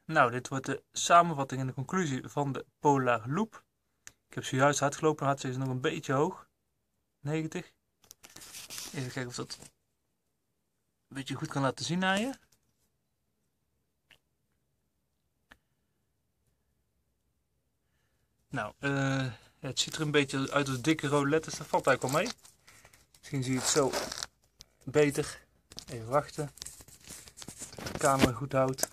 Nou, dit wordt de samenvatting en de conclusie van de Polar Loop. Ik heb zojuist hard gelopen, hartslag is nog een beetje hoog. 90. Even kijken of dat een beetje goed kan laten zien aan je. Nou, het ziet er een beetje uit als dikke rode letters, dat valt eigenlijk wel mee. Misschien zie je het zo beter. Even wachten. De camera goed houdt.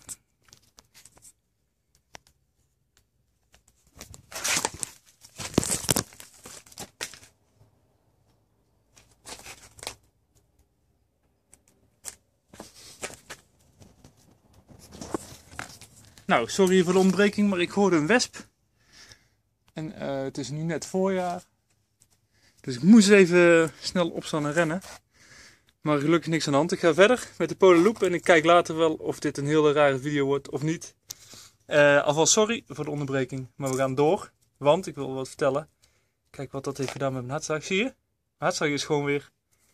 Nou, sorry voor de ontbreking, maar ik hoorde een wesp. En het is nu net voorjaar. Dus ik moest even snel opstaan en rennen. Maar gelukkig niks aan de hand. Ik ga verder met de Polar Loop en ik kijk later wel of dit een hele rare video wordt of niet. Alvast sorry voor de onderbreking, maar we gaan door. Want ik wil wat vertellen. Kijk wat dat heeft gedaan met mijn hartslag. Zie je? Mijn hartslag is gewoon weer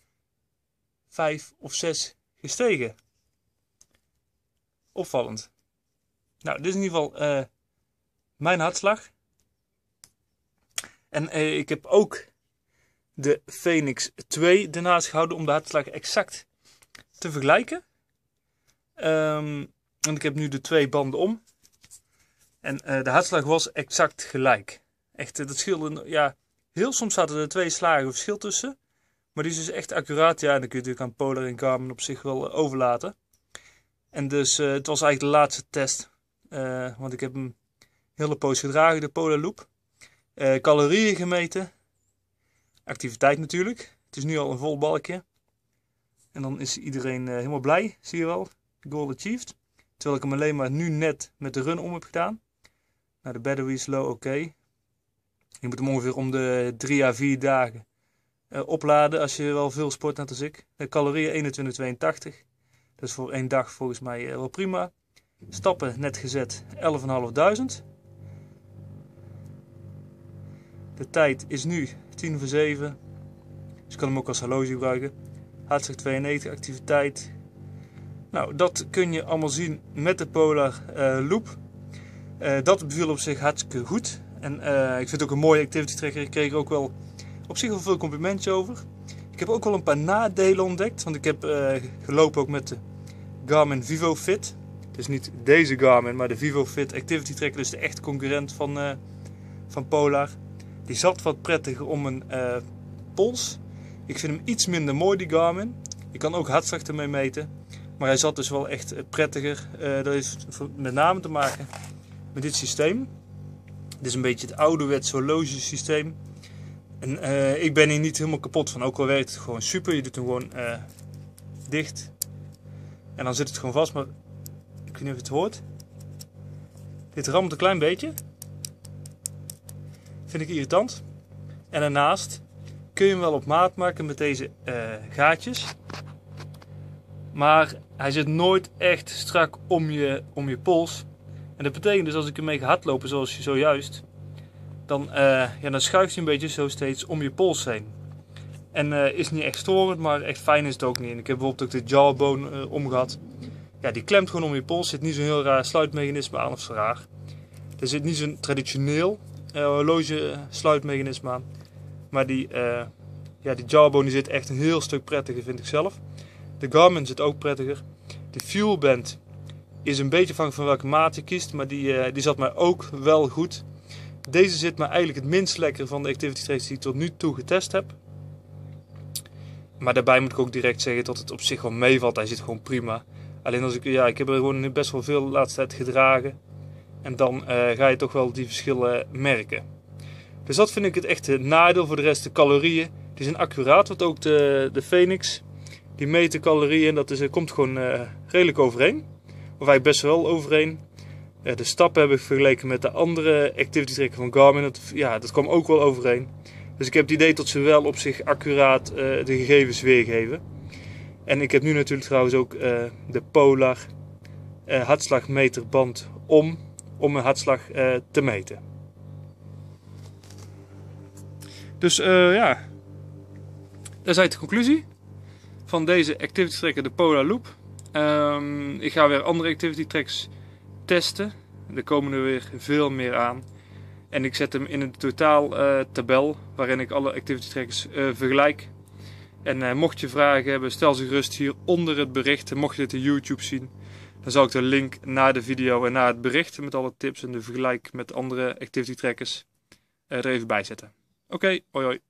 5 of 6 gestegen. Opvallend. Nou, dit is in ieder geval mijn hartslag. En ik heb ook de Phoenix 2 ernaast gehouden om de hartslag exact te vergelijken. En ik heb nu de 2 banden om. En de hartslag was exact gelijk. Echt, dat scheelde, ja, heel soms zaten er 2 slagen verschil tussen. Maar die is dus echt accuraat. Ja, en dan kun je natuurlijk aan Polar en Garmin op zich wel overlaten. En dus het was eigenlijk de laatste test. Want ik heb hem hele poos gedragen, de Polar Loop. Calorieën gemeten. Activiteit natuurlijk. Het is nu al een vol balkje. En dan is iedereen helemaal blij, zie je wel. Goal achieved. Terwijl ik hem alleen maar nu net met de run om heb gedaan. Nou, de battery is low, oké. Je moet hem ongeveer om de 3 à 4 dagen opladen als je wel veel sport net als ik. De calorieën 21,82. Dat is voor 1 dag volgens mij wel prima. Stappen net gezet 11.500. De tijd is nu 6:10. Dus ik kan hem ook als horloge gebruiken. Hartslag 92, activiteit. Nou, dat kun je allemaal zien met de Polar Loop. Dat beviel op zich hartstikke goed. En ik vind het ook een mooie activity tracker. Ik kreeg er ook wel op zich wel veel complimentjes over. Ik heb ook wel een paar nadelen ontdekt. Want ik heb gelopen ook met de Garmin VivoFit. Dus niet deze Garmin, maar de VivoFit Activity Tracker. Dus de echte concurrent van Polar. Die zat wat prettiger om een pols. Ik vind hem iets minder mooi, die Garmin. Je kan ook hartslag ermee meten. Maar hij zat dus wel echt prettiger. Dat heeft met name te maken met dit systeem. Dit is een beetje het ouderwetse horlogesysteem. En ik ben hier niet helemaal kapot van. Ook al werkt het gewoon super. Je doet hem gewoon dicht. En dan zit het gewoon vast. Maar ik weet niet of je het hoort. Dit rammelt een klein beetje. Vind ik irritant. En daarnaast kun je hem wel op maat maken met deze gaatjes. Maar hij zit nooit echt strak om je pols. En dat betekent dus als ik ermee ga hardlopen zoals je zojuist. Dan schuift hij een beetje zo steeds om je pols heen. En is niet echt storend, maar echt fijn is het ook niet. En ik heb bijvoorbeeld ook de jawbone omgehad. Ja, die klemt gewoon om je pols. Er zit niet zo'n heel raar sluitmechanisme aan of zo raar. Er zit niet zo'n traditioneel horloge sluitmechanisme aan. Maar die jawbone die zit echt een heel stuk prettiger, vind ik zelf. De Garmin zit ook prettiger. De Fuelband is een beetje afhankelijk van welke maat je kiest. Maar die zat mij ook wel goed. Deze zit me eigenlijk het minst lekker van de activity trackers die ik tot nu toe getest heb. Maar daarbij moet ik ook direct zeggen dat het op zich wel meevalt. Hij zit gewoon prima. Alleen als ik heb er gewoon best wel veel de laatste tijd gedragen. En dan ga je toch wel die verschillen merken. Dus dat vind ik het echte nadeel. Voor de rest de calorieën. Die zijn accuraat. Want ook de Phoenix. Die meet de calorieën. En dat komt gewoon redelijk overeen. Of eigenlijk best wel overeen. De stappen heb ik vergeleken met de andere activity tracker van Garmin. Dat kwam ook wel overeen. Dus ik heb het idee dat ze wel op zich accuraat de gegevens weergeven. En ik heb nu natuurlijk trouwens ook de Polar hartslagmeterband om mijn hartslag te meten. Dus dat is eigenlijk de conclusie van deze activity tracker, de Polar Loop. Ik ga weer andere activity trackers testen. Er komen er weer veel meer aan. En ik zet hem in een totaal tabel waarin ik alle activity trackers vergelijk. En mocht je vragen hebben, stel ze gerust hier onder het bericht. Mocht je dit op YouTube zien, dan zal ik de link naar de video en naar het bericht met alle tips en de vergelijk met andere activity trackers er even bij zetten. Oké, hoi hoi.